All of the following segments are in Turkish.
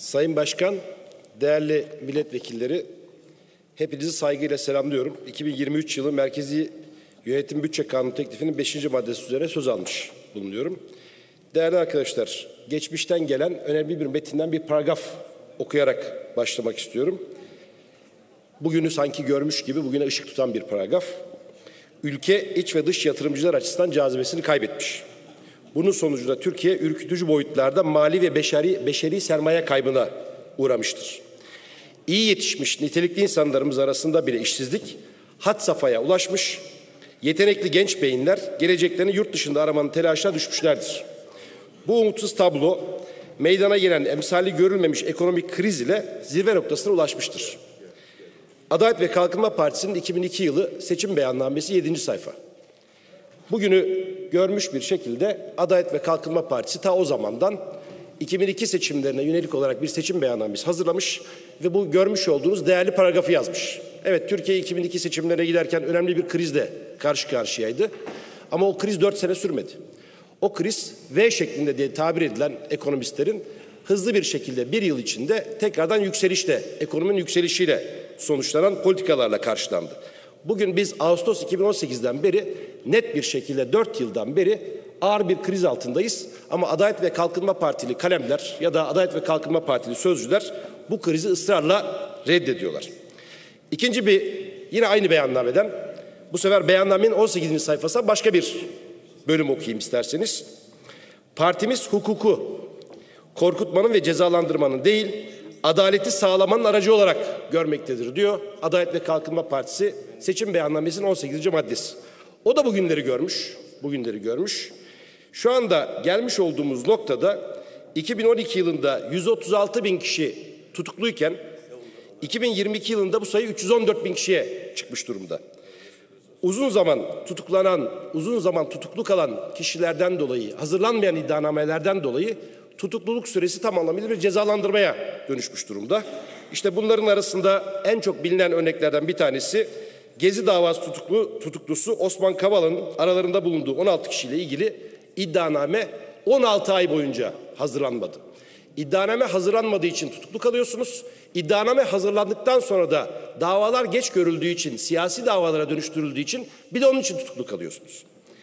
Sayın Başkan, değerli milletvekilleri, hepinizi saygıyla selamlıyorum. 2023 yılı Merkezi Yönetim Bütçe Kanunu teklifinin 5. maddesi üzerine söz almış bulunuyorum. Değerli arkadaşlar, geçmişten gelen önemli bir metinden bir paragraf okuyarak başlamak istiyorum. Bugünü sanki görmüş gibi bugüne ışık tutan bir paragraf. Ülke iç ve dış yatırımcılar açısından cazibesini kaybetmiş. Bunun sonucunda Türkiye ürkütücü boyutlarda mali ve beşeri sermaye kaybına uğramıştır. İyi yetişmiş nitelikli insanlarımız arasında bile işsizlik had safhaya ulaşmış, yetenekli genç beyinler geleceklerini yurt dışında aramanın telaşına düşmüşlerdir. Bu umutsuz tablo meydana gelen emsali görülmemiş ekonomik kriz ile zirve noktasına ulaşmıştır. Adalet ve Kalkınma Partisi'nin 2002 yılı seçim beyannamesi 7. sayfa. Bugünü görmüş bir şekilde Adalet ve Kalkınma Partisi ta o zamandan 2002 seçimlerine yönelik olarak bir seçim beyannamesi hazırlamış ve bu görmüş olduğunuz değerli paragrafı yazmış. Evet, Türkiye 2002 seçimlerine giderken önemli bir krizle karşı karşıyaydı. Ama o kriz 4 sene sürmedi. O kriz V şeklinde diye tabir edilen ekonomistlerin hızlı bir şekilde bir yıl içinde tekrardan yükselişle, ekonominin yükselişiyle sonuçlanan politikalarla karşılandı. Bugün biz Ağustos 2018'den beri net bir şekilde 4 yıldan beri ağır bir kriz altındayız. Ama Adalet ve Kalkınma Partili kalemler ya da Adalet ve Kalkınma Partili sözcüler bu krizi ısrarla reddediyorlar. İkinci yine aynı beyannameden, bu sefer beyannamenin 18. sayfasına başka bir bölüm okuyayım isterseniz. Partimiz hukuku korkutmanın ve cezalandırmanın değil, adaleti sağlamanın aracı olarak görmektedir diyor Adalet ve Kalkınma Partisi seçim beyannamesinin 18. maddesi. O da bugünleri görmüş. Şu anda gelmiş olduğumuz noktada 2012 yılında 136 bin kişi tutukluyken 2022 yılında bu sayı 314 bin kişiye çıkmış durumda. Uzun zaman tutuklu kalan kişilerden dolayı, hazırlanmayan iddianamelerden dolayı tutukluluk süresi tam anlamıyla bir cezalandırmaya dönüşmüş durumda. İşte bunların arasında en çok bilinen örneklerden bir tanesi Gezi davası tutuklusu Osman Kavala'nın aralarında bulunduğu 16 kişiyle ilgili iddianame 16 ay boyunca hazırlanmadı. İddianame hazırlanmadığı için tutuklu kalıyorsunuz. İddianame hazırlandıktan sonra da davalar geç görüldüğü için, siyasi davalara dönüştürüldüğü için bir de onun için tutuklu kalıyorsunuz.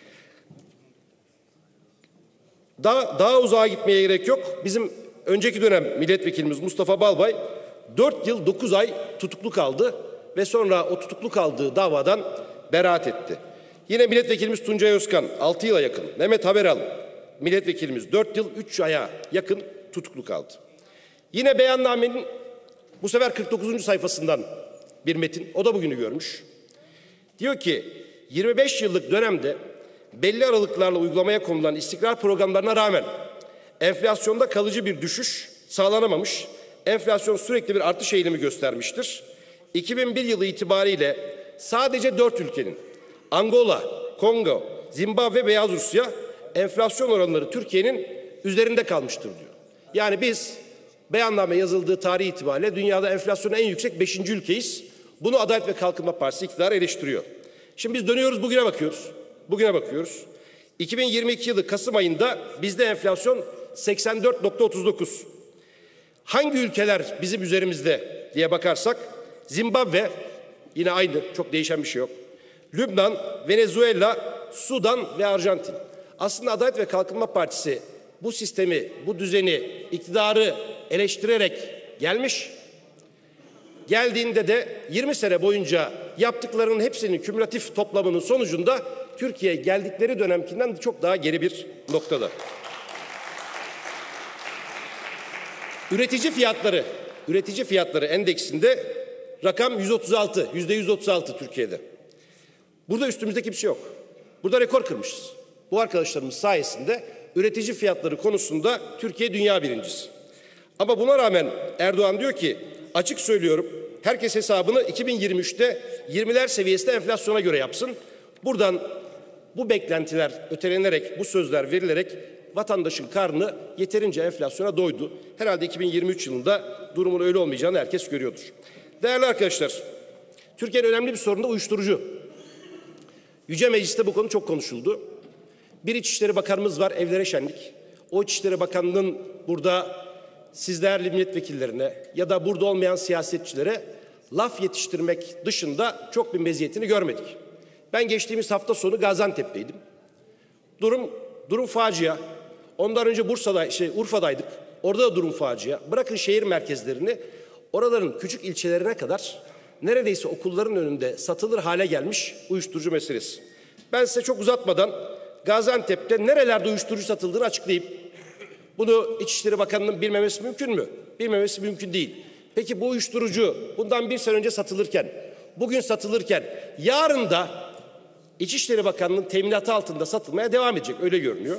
Daha uzağa gitmeye gerek yok. Bizim önceki dönem milletvekilimiz Mustafa Balbay 4 yıl 9 ay tutuklu kaldı ve sonra o tutuklu kaldığı davadan beraat etti. Yine milletvekilimiz Tuncay Özkan 6 yıla yakın, Mehmet Haberal milletvekilimiz 4 yıl 3 aya yakın tutuklu kaldı. Yine beyannamenin bu sefer 49. sayfasından bir metin, o da bugünü görmüş. Diyor ki 25 yıllık dönemde belli aralıklarla uygulamaya konulan istikrar programlarına rağmen enflasyonda kalıcı bir düşüş sağlanamamış, enflasyon sürekli bir artış eğilimi göstermiştir. 2001 yılı itibariyle sadece 4 ülkenin Angola, Kongo, Zimbabwe, Beyaz Rusya enflasyon oranları Türkiye'nin üzerinde kalmıştır diyor. Yani biz beyanname yazıldığı tarih itibariyle dünyada enflasyonu en yüksek 5. ülkeyiz. Bunu Adalet ve Kalkınma Partisi iktidarı eleştiriyor. Şimdi biz dönüyoruz bugüne bakıyoruz. 2022 yılı Kasım ayında bizde enflasyon 84,39. Hangi ülkeler bizim üzerimizde diye bakarsak Zimbabwe yine aynı, çok değişen bir şey yok. Lübnan, Venezuela, Sudan ve Arjantin. Aslında Adalet ve Kalkınma Partisi bu sistemi, bu düzeni, iktidarı eleştirerek gelmiş. Geldiğinde de 20 sene boyunca yaptıklarının hepsinin kümülatif toplamının sonucunda Türkiye geldikleri dönemkinden çok daha geri bir noktada. Üretici fiyatları endeksinde rakam 136, %136 Türkiye'de. Burada üstümüzde bir şey yok. Burada rekor kırmışız. Bu arkadaşlarımız sayesinde üretici fiyatları konusunda Türkiye dünya birincisi. Ama buna rağmen Erdoğan diyor ki, açık söylüyorum, herkes hesabını 2023'te 20'ler seviyesinde enflasyona göre yapsın. Buradan bu beklentiler ötelenerek, bu sözler verilerek vatandaşın karnı yeterince enflasyona doydu. Herhalde 2023 yılında durumun öyle olmayacağını herkes görüyordur. Değerli arkadaşlar, Türkiye'nin önemli bir sorunu da uyuşturucu. Yüce Meclis'te bu konu çok konuşuldu. Bir İçişleri Bakanımız var, evlere şenlik. O İçişleri Bakanı'nın burada siz değerli milletvekillerine ya da burada olmayan siyasetçilere laf yetiştirmek dışında çok bir meziyetini görmedik. Ben geçtiğimiz hafta sonu Gaziantep'teydim. Durum facia. Ondan önce Urfa'daydık. Orada da durum facia. Bırakın şehir merkezlerini, oraların küçük ilçelerine kadar neredeyse okulların önünde satılır hale gelmiş uyuşturucu meselesi. Ben size çok uzatmadan Gaziantep'te nerelerde uyuşturucu satıldığını açıklayayım. Bunu İçişleri Bakanı'nın bilmemesi mümkün mü? Bilmemesi mümkün değil. Peki bu uyuşturucu bundan bir sene önce satılırken, bugün satılırken, yarın da İçişleri Bakanı'nın teminatı altında satılmaya devam edecek. Öyle görünüyor.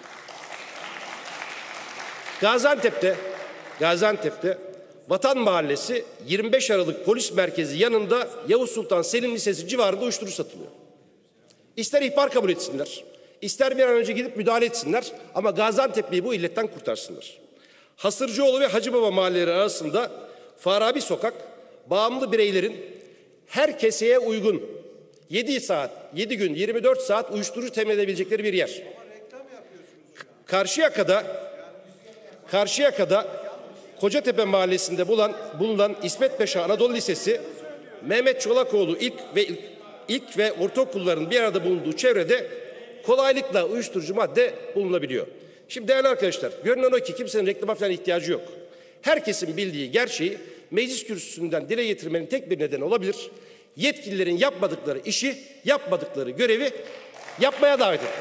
Gaziantep'te Vatan Mahallesi 25 Aralık Polis Merkezi yanında Yavuz Sultan Selim Lisesi civarında uyuşturucu satılıyor. İster ihbar kabul etsinler, ister bir an önce gidip müdahale etsinler ama Gaziantep'liyi bu illetten kurtarsınlar. Hasırcıoğlu ve Hacıbaba mahalleleri arasında Farabi Sokak, bağımlı bireylerin her keseye uygun 7 gün 24 saat uyuşturucu temin edebilecekleri bir yer. Karşıyaka'da Kocatepe Mahallesi'nde bulunan İsmet Paşa Anadolu Lisesi, Mehmet Çolakoğlu ilk ve ortaokulların bir arada bulunduğu çevrede kolaylıkla uyuşturucu madde bulunabiliyor. Şimdi değerli arkadaşlar, görünen o ki kimsenin reklama falan ihtiyacı yok. Herkesin bildiği gerçeği meclis kürsüsünden dile getirmenin tek bir nedeni olabilir. Yetkililerin yapmadıkları işi, yapmadıkları görevi yapmaya davet etmek.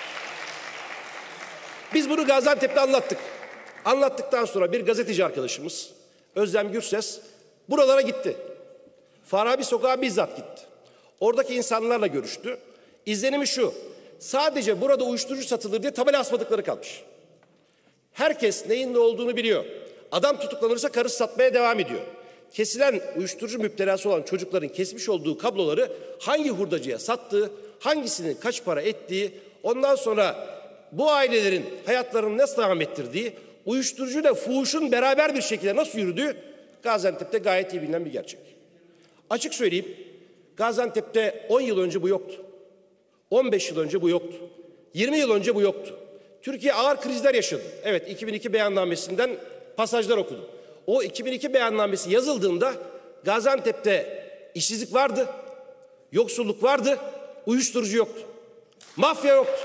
Biz bunu Gaziantep'te anlattık. Anlattıktan sonra bir gazeteci arkadaşımız Özlem Gürses buralara gitti. Farabi Sokağa bizzat gitti. Oradaki insanlarla görüştü. İzlenimi şu: sadece burada uyuşturucu satılır diye tabela asmadıkları kalmış. Herkes neyin ne olduğunu biliyor. Adam tutuklanırsa karısı satmaya devam ediyor. Kesilen uyuşturucu müptelası olan çocukların kesmiş olduğu kabloları hangi hurdacıya sattığı, hangisinin kaç para ettiği, ondan sonra bu ailelerin hayatlarını nasıl devam ettirdiği, uyuşturucuyla fuhuşun beraber bir şekilde nasıl yürüdüğü Gaziantep'te gayet iyi bilinen bir gerçek. Açık söyleyeyim, Gaziantep'te 10 yıl önce bu yoktu. 15 yıl önce bu yoktu. 20 yıl önce bu yoktu. Türkiye ağır krizler yaşadı. Evet, 2002 beyannamesinden pasajlar okudum. O 2002 beyannamesi yazıldığında Gaziantep'te işsizlik vardı, yoksulluk vardı, uyuşturucu yoktu. Mafya yoktu.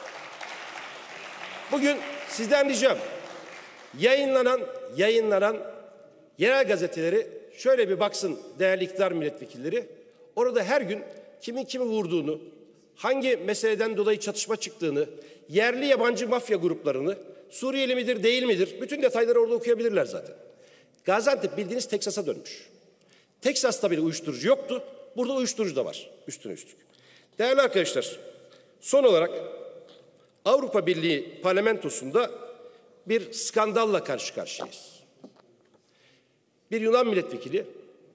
Bugün sizden diyeceğim, yayınlanan yerel gazeteleri şöyle bir baksın değerli iktidar milletvekilleri. Orada her gün kimin kimi vurduğunu, hangi meseleden dolayı çatışma çıktığını, yerli yabancı mafya gruplarını, Suriyeli midir değil midir, bütün detayları orada okuyabilirler zaten. Gaziantep bildiğiniz Teksas'a dönmüş. Teksas'ta bile uyuşturucu yoktu, burada uyuşturucu da var üstüne üstlük. Değerli arkadaşlar, son olarak Avrupa Birliği Parlamentosu'nda bir skandalla karşı karşıyayız. Bir Yunan milletvekili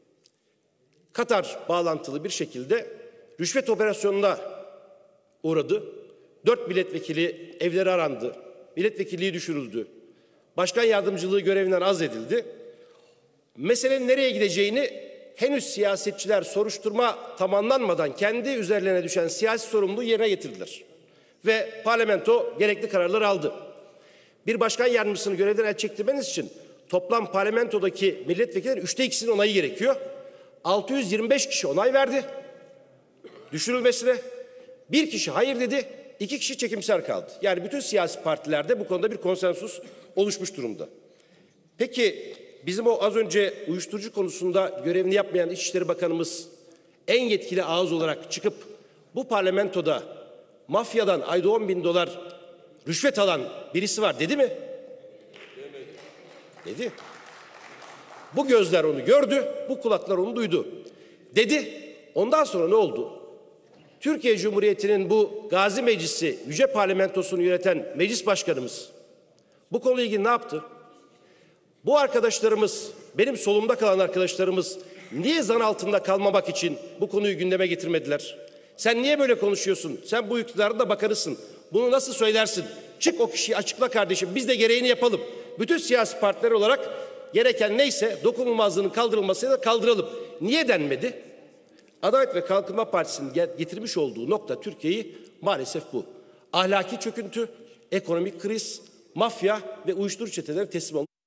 Katar bağlantılı bir şekilde rüşvet operasyonuna uğradı. 4 milletvekili evleri arandı. Milletvekilliği düşürüldü. Başkan yardımcılığı görevinden azledildi. Meselenin nereye gideceğini henüz siyasetçiler soruşturma tamamlanmadan kendi üzerlerine düşen siyasi sorumluluğu yerine getirdiler. Ve parlamento gerekli kararlar aldı. Bir başkan yardımcısını görevden el çektirmeniz için toplam parlamentodaki milletvekillerin 2/3'ünün onayı gerekiyor. 625 kişi onay verdi düşürülmesine. Bir kişi hayır dedi, 2 kişi çekimser kaldı. Yani bütün siyasi partilerde bu konuda bir konsensus oluşmuş durumda. Peki bizim o az önce uyuşturucu konusunda görevini yapmayan İçişleri Bakanımız en yetkili ağız olarak çıkıp bu parlamentoda mafyadan ayda $10.000 rüşvet alan birisi var dedi mi? Dedi. Bu gözler onu gördü, bu kulaklar onu duydu. Dedi. Ondan sonra ne oldu? Türkiye Cumhuriyeti'nin bu Gazi Meclisi, Yüce Parlamentosu'nu yöneten meclis başkanımız bu konuyla ilgili ne yaptı? Bu arkadaşlarımız, benim solumda kalan arkadaşlarımız niye zan altında kalmamak için bu konuyu gündeme getirmediler? Sen niye böyle konuşuyorsun? Sen bu iktidarın da bakanısın. Bunu nasıl söylersin? Çık o kişiyi açıkla kardeşim. Biz de gereğini yapalım. Bütün siyasi partiler olarak gereken neyse dokunulmazlığının kaldırılmasıyla da kaldıralım. Niye denmedi? Adalet ve Kalkınma Partisi'nin getirmiş olduğu nokta Türkiye'yi maalesef bu. Ahlaki çöküntü, ekonomik kriz, mafya ve uyuşturucu çeteleri teslim olmak.